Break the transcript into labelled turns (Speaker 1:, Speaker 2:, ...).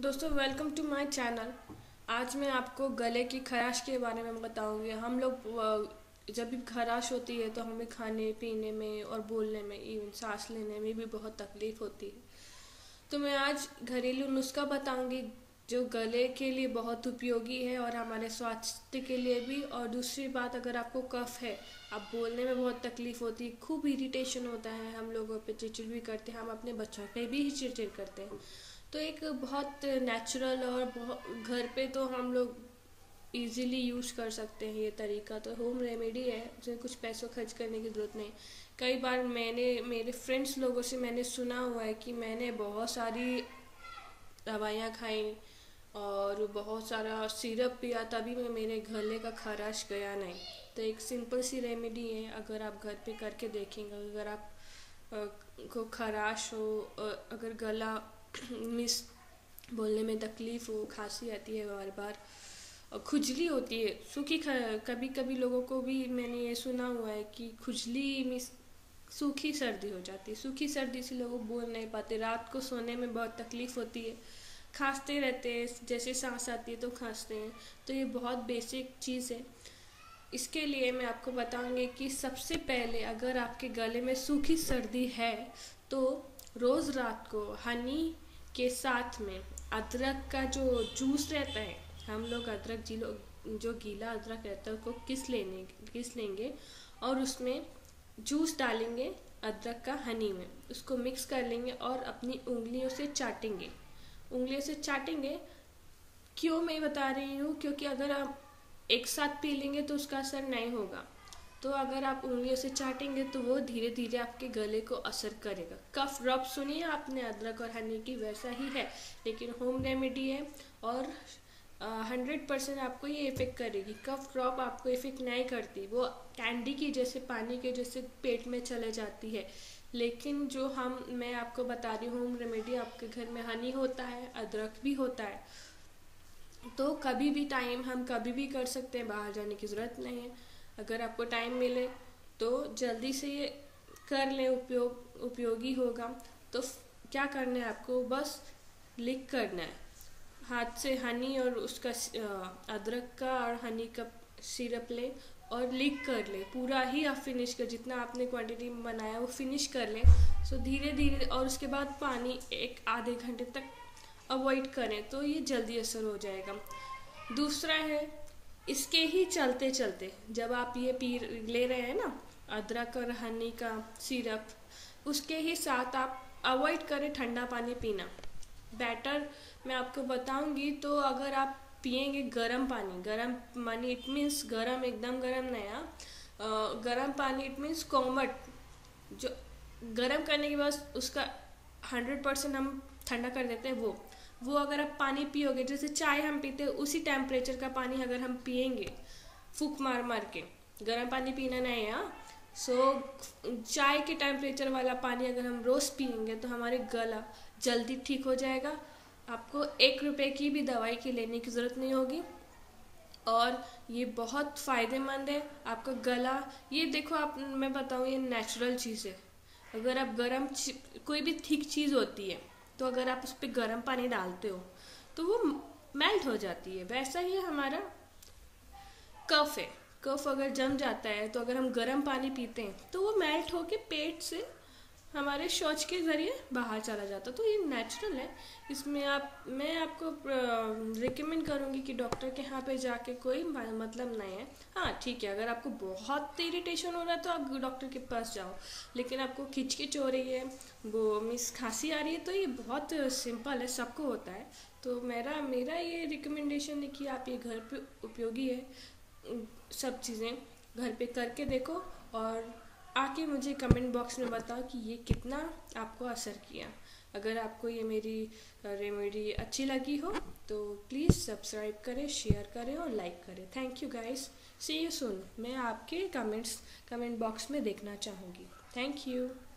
Speaker 1: दोस्तों welcome to my channel. आज मैं आपको गले की खराश के बारे में बताऊंगी। हम लोग जब भी खराश होती है तो हमें खाने पीने में और बोलने में, इवन सांस लेने में भी बहुत तकलीफ होती है। तो मैं आज घरेलू नुस्खा बताऊंगी जो गले के लिए बहुत उपयोगी है और हमारे स्वास्थ्य के लिए भी। और दूसरी बात, अगर आपको कफ है, आप बोलने में बहुत तकलीफ होती है, खूब इरिटेशन होता है, हम लोगों पे चिड़चिड़ भी करते हैं, हम अपने बच्चों पे भी चिड़चिड़ करते हैं, तो एक बहुत नेचुरल और बहुत घर पे तो हम लोग इजीली यूज़ कर सकते हैं। ये तरीका तो होम रेमेडी है, उसमें कुछ पैसों खर्च करने की ज़रूरत नहीं। कई बार मैंने मेरे फ्रेंड्स लोगों से मैंने सुना हुआ है कि मैंने बहुत सारी दवाइयाँ खाई और बहुत सारा सिरप पिया, तभी मैं मेरे गले का खराश गया नहीं। तो एक सिंपल सी रेमेडी है, अगर आप घर पे करके देखेंगे, अगर आप को खराश हो, अगर गला मिस बोलने में तकलीफ हो, खांसी आती है बार बार और खुजली होती है, कभी कभी लोगों को भी मैंने ये सुना हुआ है कि खुजली मिस सूखी सर्दी हो जाती है। सूखी सर्दी से लोग बोल नहीं पाते, रात को सोने में बहुत तकलीफ होती है, खांसते रहते हैं, जैसे सांस आती है तो खांसते हैं। तो ये बहुत बेसिक चीज़ है। इसके लिए मैं आपको बताऊंगी कि सबसे पहले अगर आपके गले में सूखी सर्दी है तो रोज़ रात को हनी के साथ में अदरक का जो जूस रहता है, हम लोग अदरक जो गीला अदरक रहता है उसको किस लेंगे और उसमें जूस डालेंगे अदरक का हनी में, उसको मिक्स कर लेंगे और अपनी उंगलियों से चाटेंगे। क्यों मैं बता रही हूँ, क्योंकि अगर आप एक साथ पी लेंगे तो उसका असर नहीं होगा, तो अगर आप उंगलियों से चाटेंगे तो वो धीरे धीरे आपके गले को असर करेगा। कफ रब सुनिए आपने अदरक और हनी की, वैसा ही है, लेकिन होम रेमेडी है और 100% आपको ये इफेक्ट करेगी। कफ ड्रॉप आपको इफेक्ट नहीं करती, वो कैंडी की जैसे, पानी के जैसे पेट में चले जाती है। लेकिन जो मैं आपको बता रही हूँ होम रेमेडी, आपके घर में हनी होता है, अदरक भी होता है, तो कभी भी हम कभी भी कर सकते हैं, बाहर जाने की ज़रूरत नहीं है। अगर आपको टाइम मिले तो जल्दी से ये कर लें, उपयोगी होगा। तो क्या करना है आपको, बस लिख करना है, हाथ से हनी और उसका अदरक का और हनी का सिरप लें और लिख कर लें, पूरा ही आप फिनिश कर, जितना आपने क्वांटिटी में बनाया वो फिनिश कर लें। सो धीरे धीरे, और उसके बाद पानी एक आधे घंटे तक अवॉइड करें तो ये जल्दी असर हो जाएगा। दूसरा है, इसके ही चलते चलते जब आप ये ले रहे हैं ना अदरक और हनी का सिरप, उसके ही साथ आप अवॉइड करें ठंडा पानी पीना। बेटर मैं आपको बताऊंगी, तो अगर आप पिएंगे गर्म पानी इट मीन्स गर्म, एकदम गर्म नहीं, गर्म पानी इट मीन्स कोमट, जो गर्म करने के बाद उसका 100% हम ठंडा कर देते हैं, वो अगर आप पानी पियोगे, जैसे चाय हम पीते हैं उसी टेम्परेचर का पानी अगर हम पिएंगे, फूक मार के, गर्म पानी पीना नहीं है। चाय के टेम्परेचर वाला पानी अगर हम रोज़ पिएंगे तो हमारे गला जल्दी ठीक हो जाएगा। आपको 1 रुपये की भी दवाई की लेने की ज़रूरत नहीं होगी और ये बहुत फ़ायदेमंद है आपका गला। ये देखो, मैं बताऊँ, ये नेचुरल चीज़ है। अगर आप कोई भी थिक चीज़ होती है तो अगर आप उस पर गर्म पानी डालते हो तो वो मेल्ट हो जाती है। वैसा ही हमारा कफ है, कफ अगर जम जाता है तो अगर हम गर्म पानी पीते हैं तो वो मेल्ट होके पेट से हमारे शौच के ज़रिए बाहर चला जाता। तो ये नेचुरल है। इसमें मैं आपको रिकमेंड करूँगी कि डॉक्टर के यहाँ पे जाके कोई मतलब नहीं है। हाँ ठीक है, अगर आपको बहुत इरिटेशन हो रहा है तो आप डॉक्टर के पास जाओ, लेकिन आपको खिचखिच हो रही है, वो खांसी आ रही है, तो ये बहुत सिंपल है, सबको होता है। तो मेरा ये रिकमेंडेशन है कि आप ये घर पे उपयोगी है, सब चीज़ें घर पे करके देखो और आके मुझे कमेंट बॉक्स में बताओ कि ये कितना आपको असर किया। अगर आपको ये मेरी रेमेडी अच्छी लगी हो तो प्लीज़ सब्सक्राइब करें, शेयर करें और लाइक करें। Thank you guys, see you soon. मैं आपके कमेंट बॉक्स में देखना चाहूँगी। Thank you.